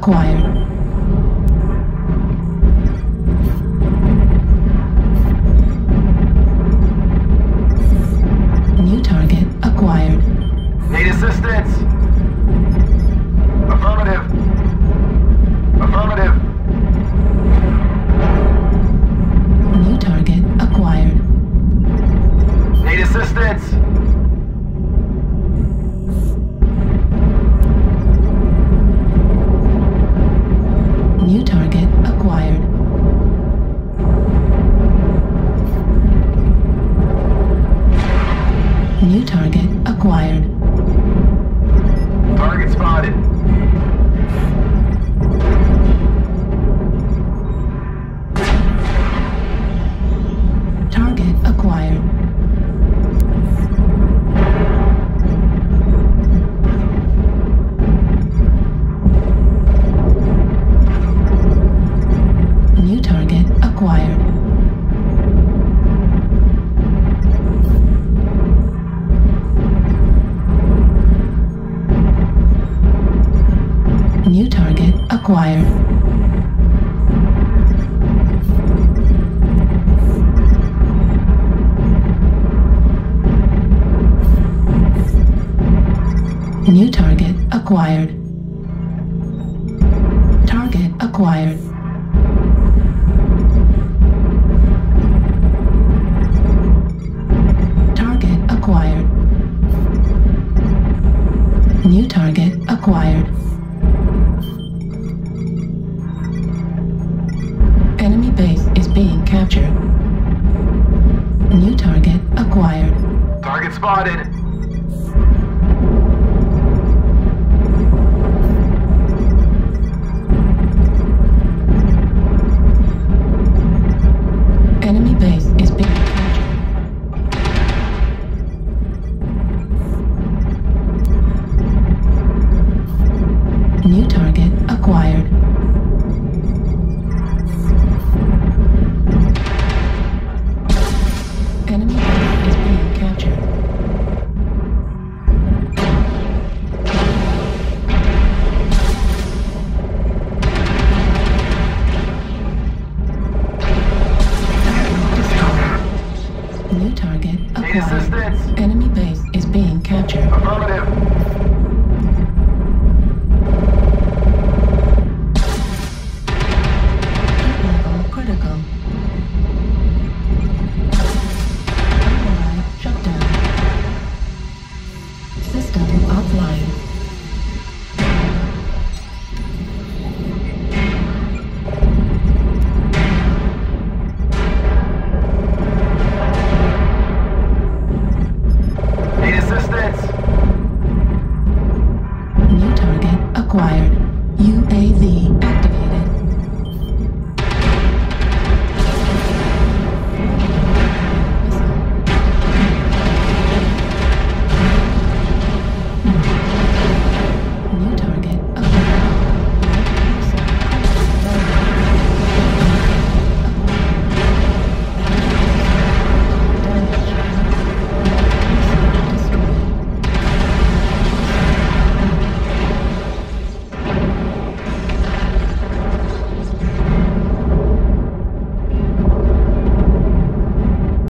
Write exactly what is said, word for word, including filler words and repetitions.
acquired. New target acquired. Need assistance? Affirmative. Affirmative. New target acquired. Need assistance? New target acquired. New target acquired. Target spotted. Target acquired. New target acquired. New target acquired. New target acquired. Target acquired. Target acquired. New target acquired. Enemy base is being captured. New target acquired. Target spotted. Enemy base is being captured. New target acquired. Enemy base is being captured. New target Need acquired. assistance? Enemy base is being captured.